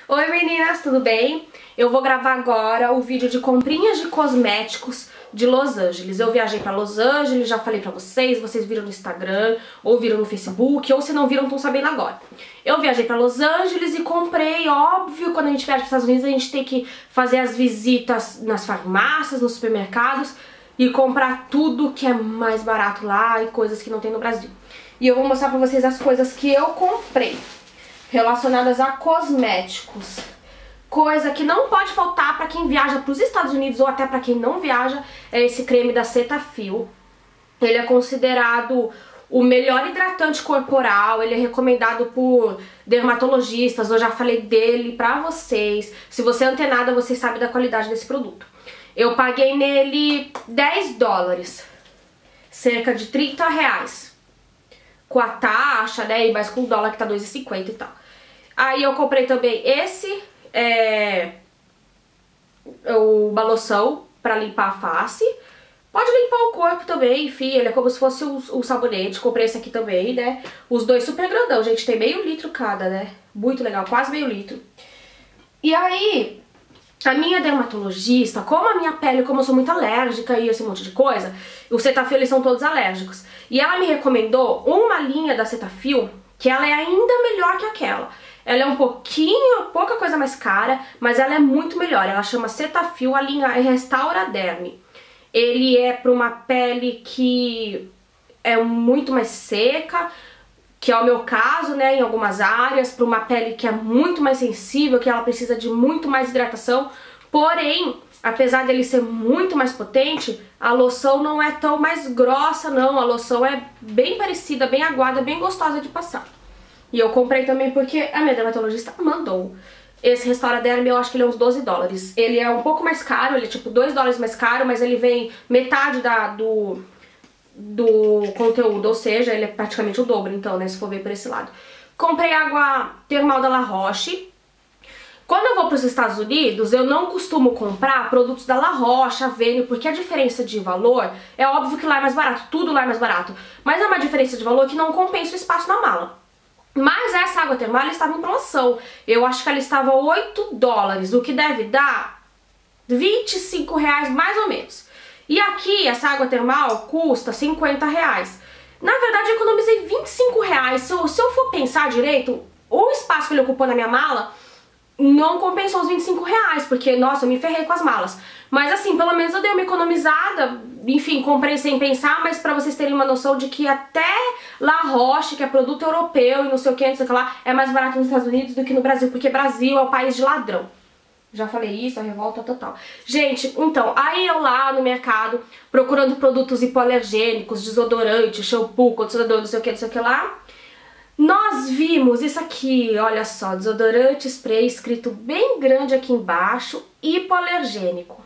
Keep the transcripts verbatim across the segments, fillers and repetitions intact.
Oi meninas, tudo bem? Eu vou gravar agora o vídeo de comprinhas de cosméticos de Los Angeles. Eu viajei pra Los Angeles, já falei pra vocês, vocês viram no Instagram, ou viram no Facebook, ou se não viram, estão sabendo agora. Eu viajei pra Los Angeles e comprei, óbvio, quando a gente viaja pros Estados Unidos a gente tem que fazer as visitas nas farmácias, nos supermercados e comprar tudo que é mais barato lá e coisas que não tem no Brasil. E eu vou mostrar pra vocês as coisas que eu comprei relacionadas a cosméticos. Coisa que não pode faltar pra quem viaja pros Estados Unidos ou até pra quem não viaja é esse creme da Cetaphil. Ele é considerado o melhor hidratante corporal, ele é recomendado por dermatologistas, eu já falei dele pra vocês. Se você é antenada, você sabe da qualidade desse produto. Eu paguei nele dez dólares, cerca de trinta reais. Com a taxa, né, e mais com o dólar que tá dois e cinquenta e tal. Aí eu comprei também esse, é, uma loção pra limpar a face. Pode limpar o corpo também, enfim, ele é como se fosse um, um sabonete. Comprei esse aqui também, né. Os dois super grandão, gente, tem meio litro cada, né. Muito legal, quase meio litro. E aí, a minha dermatologista, como a minha pele, como eu sou muito alérgica e esse monte de coisa, os Cetaphil, eles são todos alérgicos. E ela me recomendou uma linha da Cetaphil, que ela é ainda melhor que aquela. Ela é um pouquinho, pouca coisa mais cara, mas ela é muito melhor. Ela chama Cetaphil, a linha Restaura Derme. Ele é para uma pele que é muito mais seca, que é o meu caso, né, em algumas áreas, para uma pele que é muito mais sensível, que ela precisa de muito mais hidratação. Porém, apesar dele ser muito mais potente, a loção não é tão mais grossa, não. A loção é bem parecida, bem aguada, bem gostosa de passar. E eu comprei também porque a minha dermatologista mandou. Esse Restaura Derme, eu acho que ele é uns doze dólares. Ele é um pouco mais caro, ele é tipo dois dólares mais caro, mas ele vem metade da, do, do conteúdo, ou seja, ele é praticamente o dobro, então, né, se for ver por esse lado. Comprei água termal da La Roche. Quando eu vou para os Estados Unidos, eu não costumo comprar produtos da La Roche, Avene, porque a diferença de valor, é óbvio que lá é mais barato, tudo lá é mais barato, mas é uma diferença de valor que não compensa o espaço na mala. Mas essa água termal, ela estava em promoção. Eu acho que ela estava oito dólares, o que deve dar vinte e cinco reais mais ou menos. E aqui, essa água termal custa cinquenta reais. Na verdade, eu economizei vinte e cinco reais. Se eu, se eu for pensar direito, o espaço que ele ocupou na minha mala não compensou os vinte e cinco reais, porque, nossa, eu me ferrei com as malas. Mas assim, pelo menos eu dei uma economizada, enfim, comprei sem pensar, mas pra vocês terem uma noção de que até La Roche, que é produto europeu e não sei o que, não sei o que lá, é mais barato nos Estados Unidos do que no Brasil, porque Brasil é o país de ladrão. Já falei isso, a revolta total. Gente, então, aí eu lá no mercado, procurando produtos hipoalergênicos, desodorante, shampoo, condicionador, não sei o que, não sei o que lá, nós vimos isso aqui, olha só, desodorante spray escrito bem grande aqui embaixo, hipoalergênico.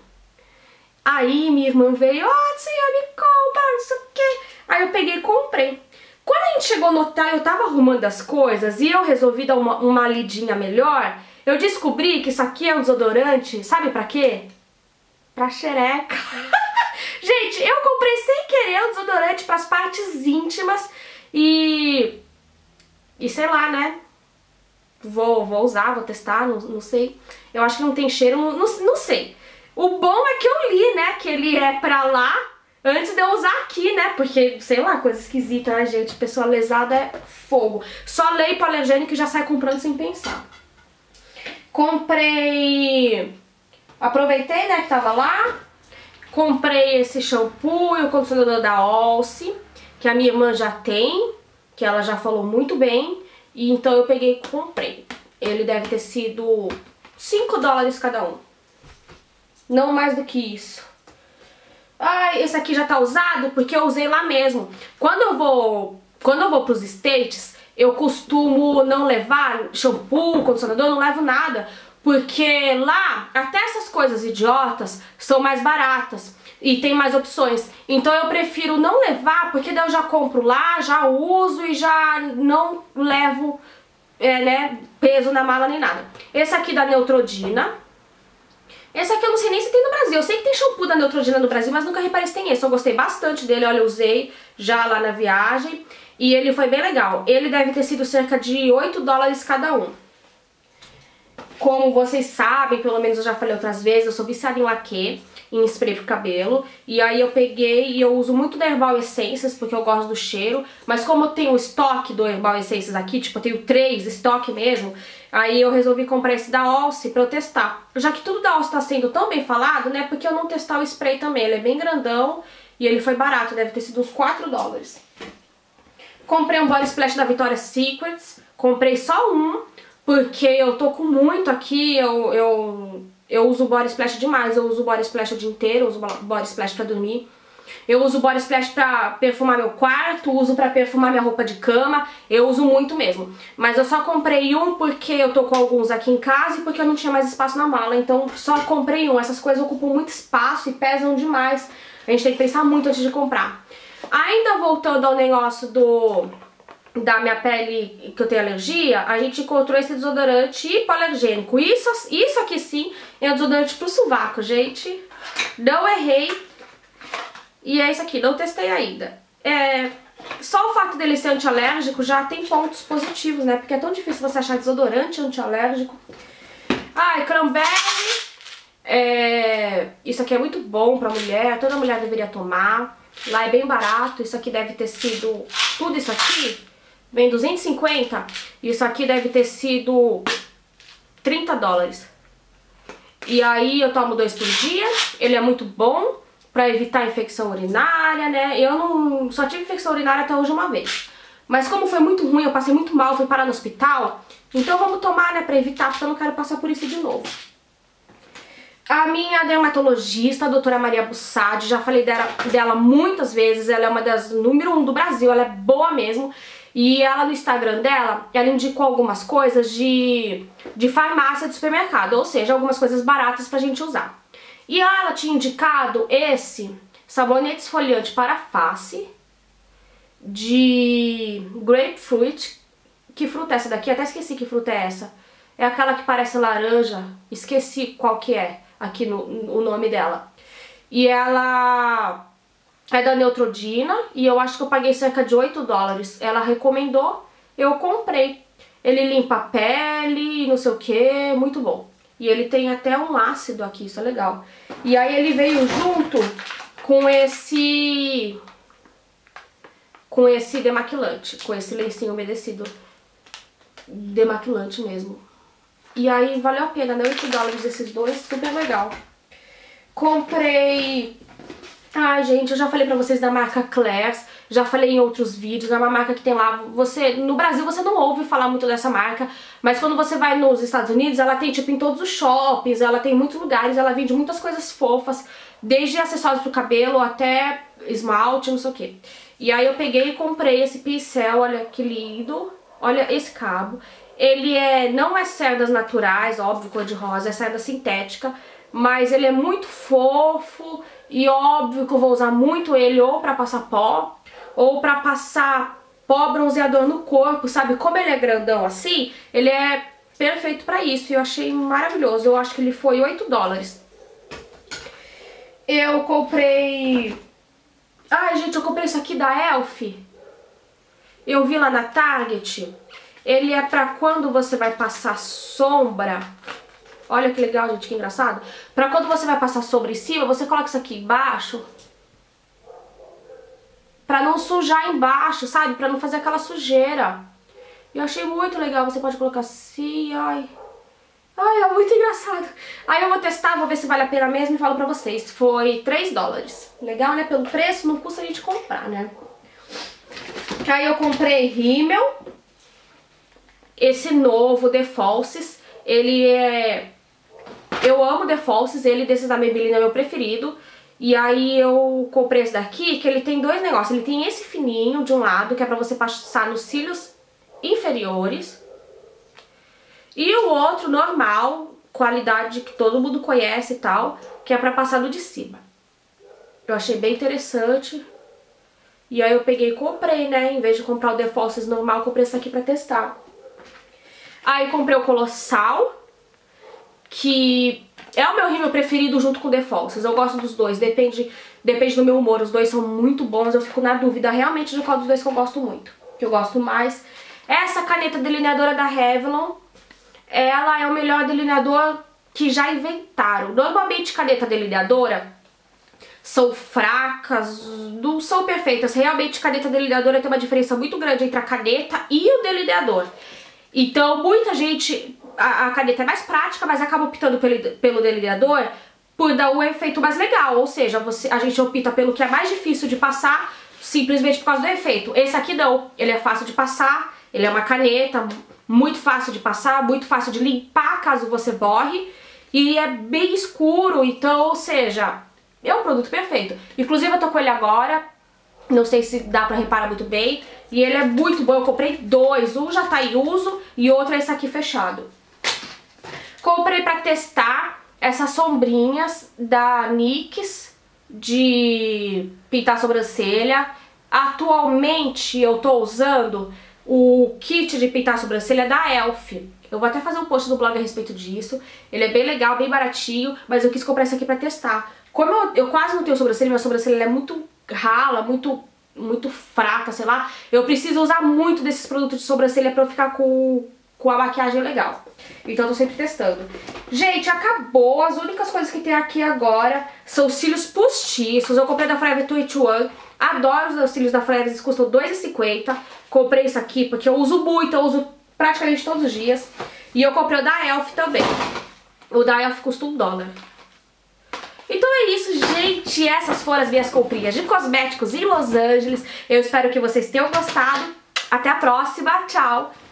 Aí minha irmã veio, ó, oh, senhor, me compra, não sei o que. Aí eu peguei e comprei. Quando a gente chegou no hotel, eu tava arrumando as coisas e eu resolvi dar uma, uma lidinha melhor, eu descobri que isso aqui é um desodorante, sabe pra quê? Pra xereca. Gente, eu comprei sem querer um desodorante pras partes íntimas e... E sei lá, né? Vou, vou usar, vou testar, não, não sei. Eu acho que não tem cheiro, não, não, não sei. O bom é que eu li, né? Que ele é pra lá antes de eu usar aqui, né? Porque, sei lá, coisa esquisita, né, gente? Pessoa lesada é fogo. Só leio hipoalergênico e já sai comprando sem pensar. Comprei... Aproveitei, né, que tava lá. Comprei esse shampoo e o condicionador da Olse, que a minha irmã já tem, que ela já falou muito bem, e então eu peguei e comprei. Ele deve ter sido cinco dólares cada um. Não mais do que isso. Ah, esse aqui já tá usado porque eu usei lá mesmo. Quando eu vou, quando eu vou pros States, eu costumo não levar shampoo, condicionador, não levo nada, porque lá até essas coisas idiotas são mais baratas e tem mais opções. Então eu prefiro não levar, porque daí eu já compro lá, já uso e já não levo é, né, peso na mala nem nada. Esse aqui da Neutrogena. Esse aqui eu não sei nem se tem no Brasil. Eu sei que tem shampoo da Neutrogena no Brasil, mas nunca reparei se tem esse. Eu gostei bastante dele, olha, eu usei já lá na viagem. E ele foi bem legal. Ele deve ter sido cerca de oito dólares cada um. Como vocês sabem, pelo menos eu já falei outras vezes, eu sou viciada em laque, em spray pro cabelo. E aí eu peguei e eu uso muito da Herbal Essências, porque eu gosto do cheiro. Mas como eu tenho o estoque do Herbal Essências aqui, tipo, eu tenho três, estoque mesmo, aí eu resolvi comprar esse da Alce pra eu testar. Já que tudo da Alce tá sendo tão bem falado, né, porque eu não testar o spray também. Ele é bem grandão e ele foi barato, deve ter sido uns quatro dólares. Comprei um Body Splash da Victoria's Secrets, comprei só um, porque eu tô com muito aqui, eu, eu, eu uso Body Splash demais, eu uso Body Splash o dia inteiro, eu uso Body Splash pra dormir. Eu uso Body Splash pra perfumar meu quarto, uso pra perfumar minha roupa de cama, eu uso muito mesmo. Mas eu só comprei um porque eu tô com alguns aqui em casa e porque eu não tinha mais espaço na mala, então só comprei um. Essas coisas ocupam muito espaço e pesam demais, a gente tem que pensar muito antes de comprar. Ainda voltando ao negócio do... da minha pele que eu tenho alergia, a gente encontrou esse desodorante hipoalergênico. Isso, isso aqui sim é um desodorante pro sovaco, gente. Não errei. E é isso aqui, não testei ainda. É, só o fato dele ser antialérgico já tem pontos positivos, né? Porque é tão difícil você achar desodorante antialérgico. Ai, cranberry. É, isso aqui é muito bom pra mulher, toda mulher deveria tomar. Lá é bem barato, isso aqui deve ter sido... Tudo isso aqui vem duzentos e cinquenta, isso aqui deve ter sido trinta dólares. E aí eu tomo dois por dia, ele é muito bom pra evitar infecção urinária, né? Eu não só tive infecção urinária até hoje uma vez. Mas como foi muito ruim, eu passei muito mal, fui parar no hospital, então vamos tomar, né, pra evitar, porque eu não quero passar por isso de novo. A minha dermatologista, a doutora Maria Bussadi, já falei dela, dela muitas vezes, ela é uma das número um do Brasil, ela é boa mesmo. E ela no Instagram dela, ela indicou algumas coisas de, de farmácia de supermercado, ou seja, algumas coisas baratas pra gente usar. E ela tinha indicado esse sabonete esfoliante para face de grapefruit. Que fruta é essa daqui? Até esqueci que fruta é essa. É aquela que parece laranja, esqueci qual que é. Aqui no, o nome dela. E ela é da Neutrogena e eu acho que eu paguei cerca de oito dólares. Ela recomendou, eu comprei. Ele limpa a pele, não sei o que, muito bom. E ele tem até um ácido aqui, isso é legal. E aí ele veio junto com esse... com esse demaquilante, com esse lencinho umedecido. Demaquilante mesmo. E aí valeu a pena, né? oito dólares esses dois, super legal. Comprei... Ai, gente, eu já falei pra vocês da marca Claire's, já falei em outros vídeos, é uma marca que tem lá... Você, no Brasil você não ouve falar muito dessa marca, mas quando você vai nos Estados Unidos, ela tem tipo em todos os shoppings, ela tem em muitos lugares, ela vende muitas coisas fofas, desde acessórios pro cabelo até esmalte, não sei o que. E aí eu peguei e comprei esse pincel, olha que lindo, olha esse cabo. Ele é, não é cerdas naturais, óbvio, cor de rosa, é cerda sintética, mas ele é muito fofo e óbvio que eu vou usar muito ele ou pra passar pó, ou pra passar pó bronzeador no corpo, sabe? Como ele é grandão assim, ele é perfeito pra isso e eu achei maravilhoso. Eu acho que ele foi oito dólares. Eu comprei... Ai, gente, eu comprei isso aqui da Elf. Eu vi lá na Target... Ele é pra quando você vai passar sombra. Olha que legal, gente, que engraçado. Pra quando você vai passar sombra em cima, você coloca isso aqui embaixo. Pra não sujar embaixo, sabe? Pra não fazer aquela sujeira. Eu achei muito legal. Você pode colocar assim, ai. Ai, é muito engraçado. Aí eu vou testar, vou ver se vale a pena mesmo e falo pra vocês. Foi três dólares. Legal, né? Pelo preço, não custa a gente comprar, né? Aí eu comprei rímel. Esse novo The Falsies, ele é... Eu amo The Falsies, ele desses da Maybelline é meu preferido. E aí eu comprei esse daqui, que ele tem dois negócios. Ele tem esse fininho de um lado, que é pra você passar nos cílios inferiores. E o outro normal, qualidade que todo mundo conhece e tal, que é pra passar no de cima. Eu achei bem interessante. E aí eu peguei e comprei, né? Em vez de comprar o The Falsies normal, eu comprei esse aqui pra testar. Aí comprei o Colossal, que é o meu rímel preferido junto com o The Falsies. Eu gosto dos dois, depende, depende do meu humor. Os dois são muito bons, eu fico na dúvida realmente de qual dos dois que eu gosto muito. Que eu gosto mais. Essa caneta delineadora da Revlon, ela é o melhor delineador que já inventaram. Normalmente caneta delineadora são fracas, não são perfeitas. Realmente caneta delineadora tem uma diferença muito grande entre a caneta e o delineador. Então muita gente, a, a caneta é mais prática, mas acaba optando pelo, pelo delineador por dar um efeito mais legal. Ou seja, você, a gente opta pelo que é mais difícil de passar, simplesmente por causa do efeito. Esse aqui não, ele é fácil de passar, ele é uma caneta muito fácil de passar, muito fácil de limpar caso você borre, e é bem escuro, então, ou seja, é um produto perfeito. Inclusive eu tô com ele agora, não sei se dá pra reparar muito bem, e ele é muito bom. Eu comprei dois, um já tá em uso e outro é esse aqui fechado. Comprei pra testar essas sombrinhas da NYX de pintar a sobrancelha. Atualmente eu tô usando o kit de pintar a sobrancelha da Elf. Eu vou até fazer um post no blog a respeito disso. Ele é bem legal, bem baratinho, mas eu quis comprar esse aqui pra testar. Como eu, eu quase não tenho sobrancelha, minha sobrancelha é muito rala, muito, muito fraca, sei lá. Eu preciso usar muito desses produtos de sobrancelha pra eu ficar com, com a maquiagem legal. Então eu tô sempre testando. Gente, acabou. As únicas coisas que tem aqui agora são cílios postiços. Eu comprei da Forever vinte e um. Adoro os cílios da Forever, eles custam dois reais e cinquenta centavos. Comprei isso aqui porque eu uso muito, eu uso praticamente todos os dias. E eu comprei o da Elf também. O da Elf custa um dólar. Então é isso, gente. Essas foram as minhas comprinhas de cosméticos em Los Angeles. Eu espero que vocês tenham gostado. Até a próxima. Tchau!